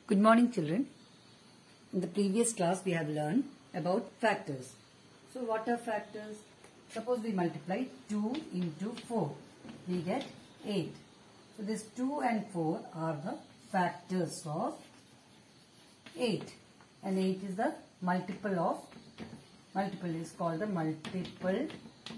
Good morning, children. In the previous class we have learned about factors. So what are factors? Suppose we multiply 2 into 4. We get 8. So this 2 and 4 are the factors of 8. And 8 is the multiple is called the multiple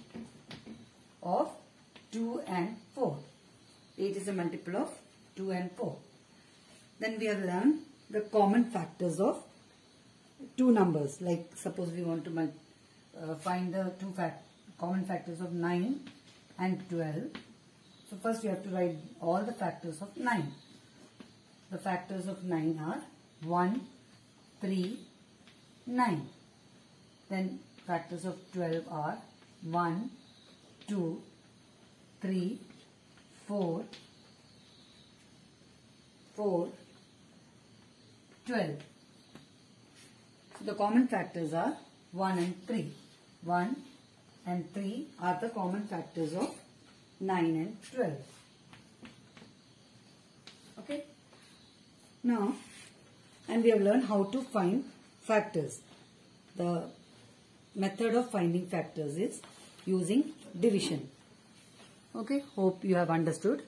of 2 and 4. 8 is a multiple of 2 and 4. Then we have learned the common factors of two numbers. Like suppose we want to find the common factors of 9 and 12. So first we have to write all the factors of 9. The factors of 9 are 1, 3, 9. Then factors of 12 are 1, 2, 3, 4, 12. So the common factors are 1 and 3. 1 and 3 are the common factors of 9 and 12. Okay. Now, and we have learned how to find factors. The method of finding factors is using division. Okay, hope you have understood.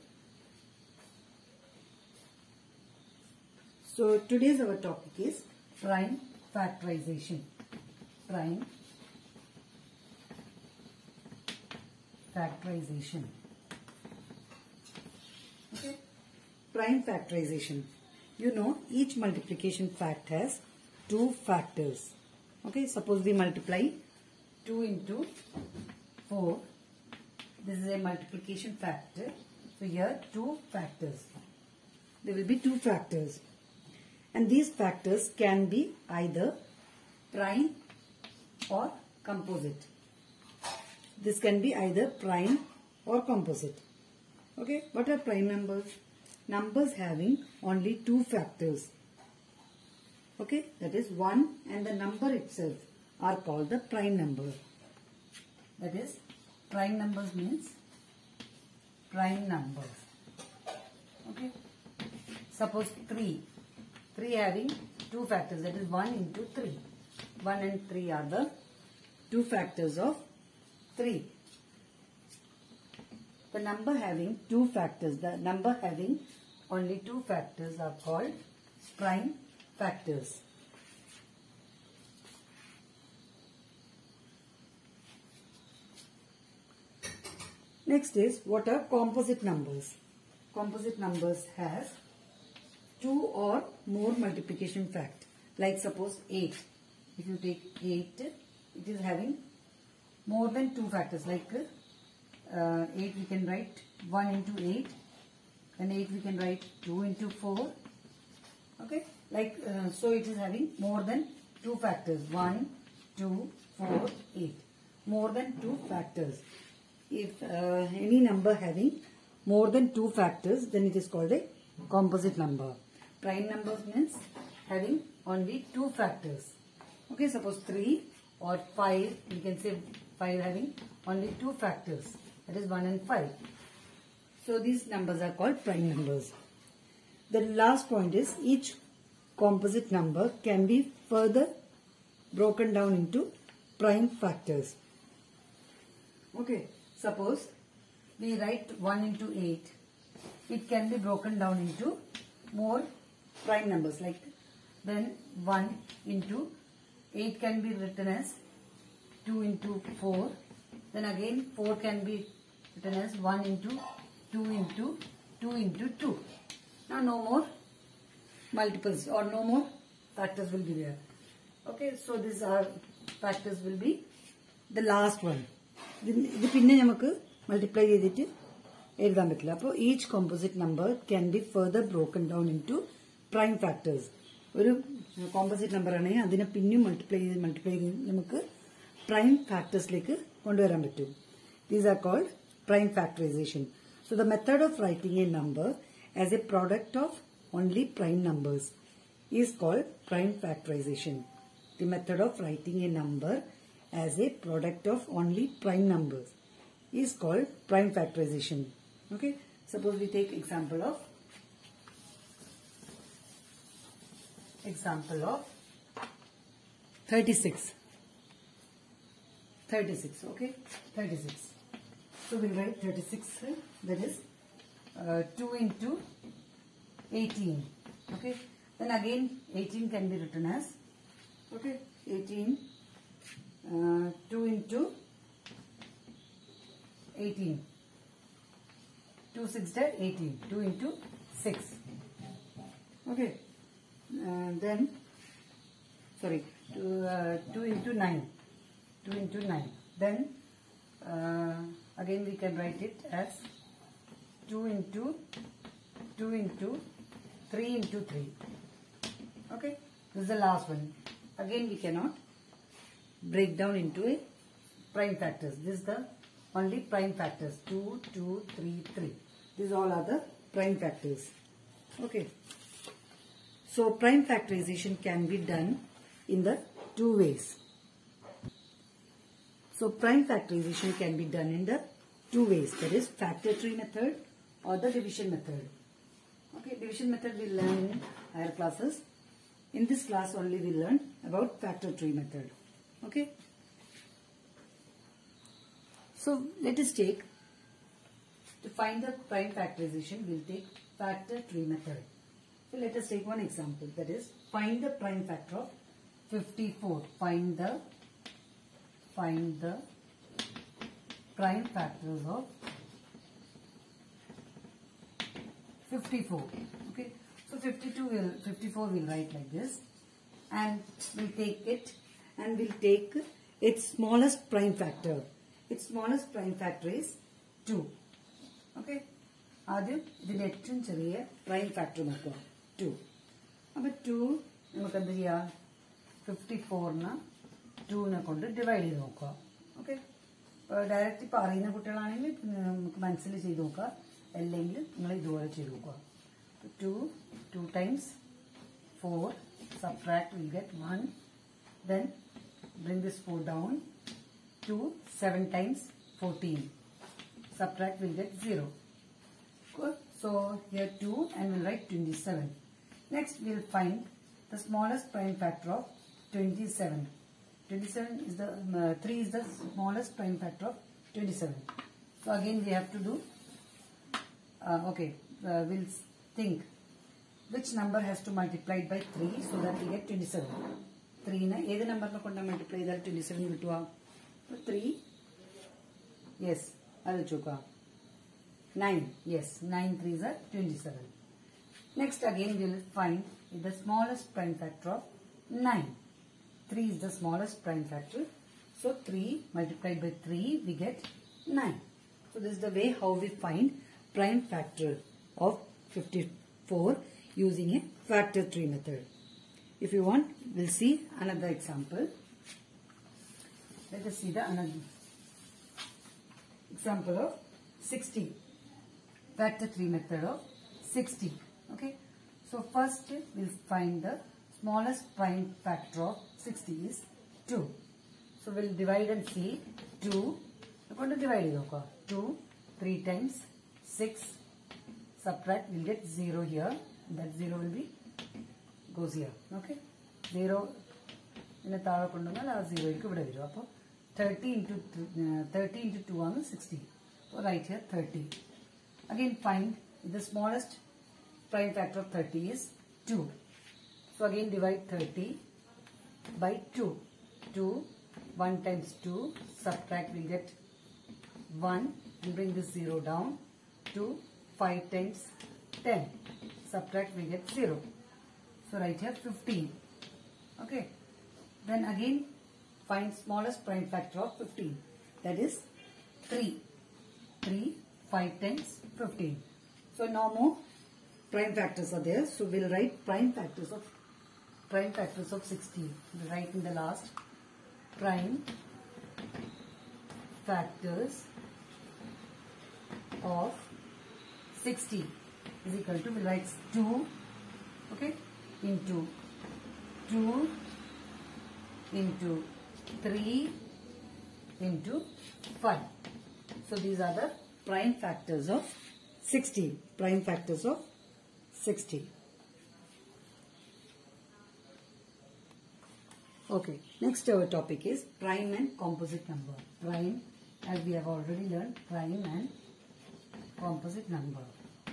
So today's our topic is prime factorization. Prime factorization. Okay. Prime factorization. You know, each multiplication fact has two factors. Okay, suppose we multiply 2 into 4. This is a multiplication factor. So here two factors. There will be two factors. And these factors can be either prime or composite. This can be either prime or composite. Okay, what are prime numbers? Numbers having only two factors. Okay, that is 1 and the number itself are called the prime number. That is, prime numbers means prime numbers. Okay, suppose 3. 3 having two factors, that is 1 into 3. 1 and 3 are the two factors of 3. The number having two factors, the number having only two factors are called prime factors. Next is, what are composite numbers? Composite numbers has two or more multiplication fact. Like suppose 8. If you take 8, it is having more than two factors. Like 8 we can write 1 into 8. And 8 we can write 2 into 4. Okay. Like so it is having more than two factors. 1, 2, 4, 8. More than two factors. If any number having more than two factors, then it is called a composite number. Prime numbers means having only two factors. Okay, suppose 3 or 5, we can say 5 having only two factors. That is 1 and 5. So these numbers are called prime numbers. The last point is, each composite number can be further broken down into prime factors. Okay, suppose we write 1 into 8. It can be broken down into more prime numbers, like then 1 into 8 can be written as 2 into 4. Then again 4 can be written as 1 into 2 into 2 into 2. Now no more multiples or no more factors will be there. Okay, so these are factors will be the last one. Multiply each composite number can be further broken down into prime factors. One composite number multiply prime factors. These are called prime factorization. So the method of writing a number as a product of only prime numbers is called prime factorization. The method of writing a number as a product of only prime numbers is called prime factorization. Okay, suppose we take example of example of 36. 36, okay? 36. So we'll write 36, that is 2 into 18, okay? Then again 18 can be written as, okay, 18, 2 into 18. 2 6 18, 2 into 6, okay? Then, sorry, 2 into 9. 2 into 9. Then again we can write it as 2 into 3 into 3. Okay, this is the last one. Again we cannot break down into a prime factors. This is the only prime factors. 2, 2, 3, 3. These all are the prime factors. Okay. So prime factorization can be done in the two ways. So prime factorization can be done in the two ways, that is factor tree method or the division method. Okay, division method we learn in higher classes. In this class only we learn about factor tree method. Okay. So let us take, to find the prime factorization, we'll take factor tree method. So let us take one example, that is find the prime factor of 54. Find the prime factors of 54. Okay, so 54 will write like this, and we'll take it and we'll take its smallest prime factor. Its smallest prime factor is 2. Okay, ആദ്യം ഇതിന്റെ ഏറ്റവും ചെറിയ prime factor നോക്കുക 2. അപ്പോൾ 2 നമുക്ക് എന്ത് ചെയ്യാം, 54നെ 2നെ കൊണ്ട് ഡിവൈഡ് ചെയ്ത് നോക്കുക. ഓക്കെ, ഡയറക്റ്റ് ഇപ്പോൾ അറിയുന്ന കുട്ടികളാണെങ്കിൽ നമുക്ക് മനസ്സിൽ ചെയ്ത് നോക്കുക, അല്ലെങ്കിൽ നിങ്ങൾ ഇതുപോലെ ചെയ്ത് നോക്കുക. 2 times 4, subtract, will get 1. Then bring this 4 down. 2, 7 times 14. Subtract, will get 0. Good. So here 2 and we'll write 27. Next we'll find the smallest prime factor of 27. 27 is the 3 is the smallest prime factor of 27. So again we have to do, we'll think which number has to multiply by 3 so that we get 27. 3 na either number na konda multiply that 27 kittuva. So 3, yes, adu choka 9, yes, 9 3s are 27. Next again we will find the smallest prime factor of 9. 3 is the smallest prime factor. So 3 multiplied by 3 we get 9. So this is the way how we find prime factor of 54 using a factor tree method. If you want, we'll see another example. Let us see the another example of 60. Factor tree method of 60. Okay. So first we'll find the smallest prime factor of 60 is 2. So we'll divide and see 2. We're going to divide it. 2, 3 times 6. Subtract, we'll get 0 here. That 0 will be goes here. Okay. 0 in a tara kondungal 0 ilku ivide varum. Appo 30 into 2 on 60. So right here 30. Again find the smallest prime factor of 30 is 2. So again divide 30 by 2. 2, 1 times 2, subtract, we get 1 and bring this 0 down. 2, 5 times 10, subtract, we get 0. So right here 15. Okay. Then again find smallest prime factor of 15. That is 3. 3, 5 times 15. So no more prime factors are there. So we'll write prime factors of 60. We'll write in the last prime factors of 60 is equal to, we'll write 2, okay, into 2 into 3 into 5. So these are the prime factors of 60. Prime factors of 60. Okay, next our topic is prime and composite number. Prime, as we have already learned, prime and composite number.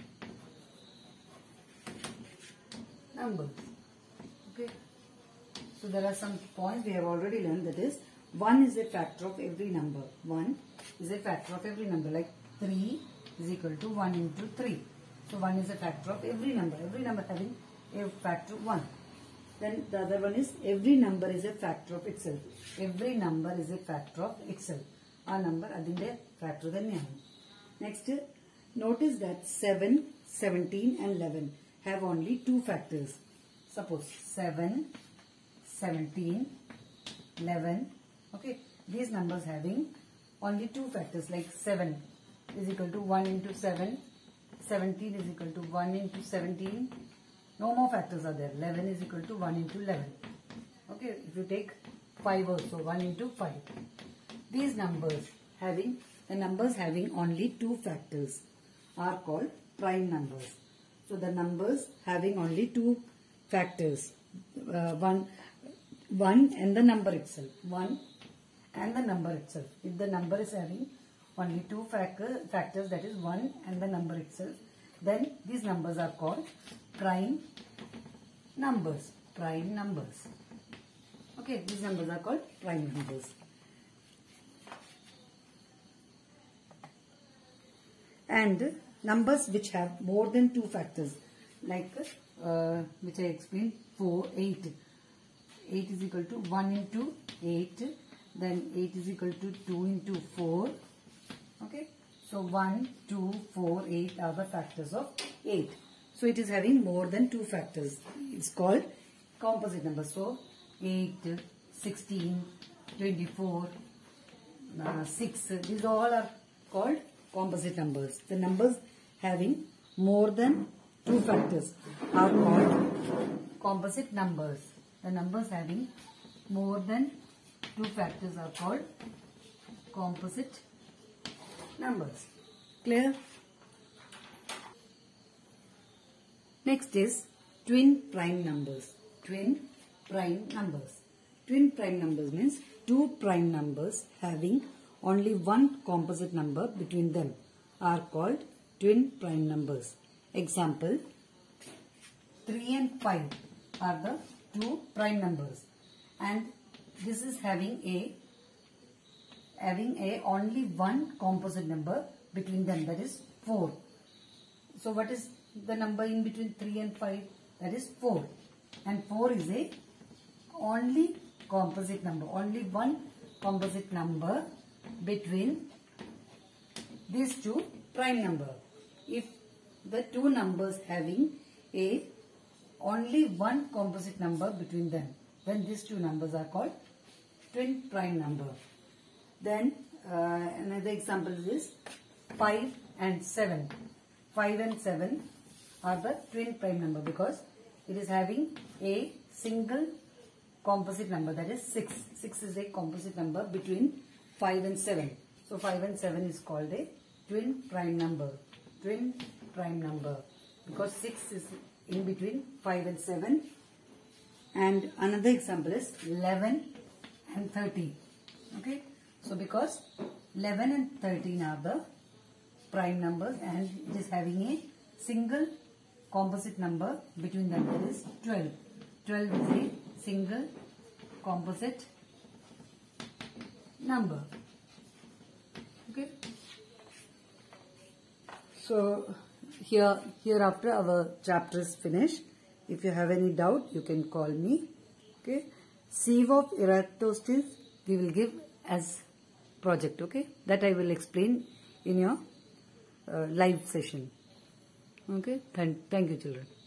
Numbers. Okay. So there are some points we have already learned, that is 1 is a factor of every number. 1 is a factor of every number, like 3 is equal to 1 into 3. So 1 is a factor of every number having a factor 1. Then the other one is every number is a factor of itself. Every number is a factor of itself. A number adinde factor thaneyanu. Next, notice that 7, 17 and 11 have only 2 factors. Suppose 7, 17, 11. Okay, these numbers having only 2 factors, like 7 is equal to 1 into 7, 17 is equal to 1 into 17. No more factors are there. 11 is equal to 1 into 11. Okay, if you take 5 also, 1 into 5. These numbers having, the numbers having only 2 factors are called prime numbers. So the numbers having only 2 factors, one and the number itself. 1 and the number itself. If the number is having only 2 factors, that is 1 and the number itself, then these numbers are called prime numbers. Prime numbers. Okay, these numbers are called prime numbers. And numbers which have more than 2 factors, like which I explained, 4, 8. 8 is equal to 1 into 8. Then 8 is equal to 2 into 4. Okay. So 1, 2, 4, 8 are the factors of 8. So it is having more than 2 factors. It's called composite number. So 8, 16, 24, 6. These all are called composite numbers. The numbers having more than 2 factors are called composite numbers. The numbers having more than 2 factors are called composite numbers. Clear? Next is twin prime numbers. Twin prime numbers. Twin prime numbers means 2 prime numbers having only 1 composite number between them are called twin prime numbers. Example, 3 and 5 are the 2 prime numbers, and this is having only 1 composite number between them, that is 4. So what is the number in between 3 and 5? That is 4. And 4 is a only composite number, only 1 composite number between these 2 prime number. If the 2 numbers having only 1 composite number between them, then these 2 numbers are called twin prime number. Then another example is 5 and 7. 5 and 7 are the twin prime number because it is having a single composite number, that is 6. 6 is a composite number between 5 and 7. So 5 and 7 is called a twin prime number. Twin prime number because 6 is in between 5 and 7. And another example is 11 and 13. Okay. So because 11 and 13 are the prime numbers and it is having a single composite number between them, that is 12. 12 is a single composite number. Okay. So hereafter our chapter is finished. If you have any doubt, you can call me. Okay. Sieve of Eratosthenes we will give as project. Okay. That I will explain in your live session. Okay. Thank you, children.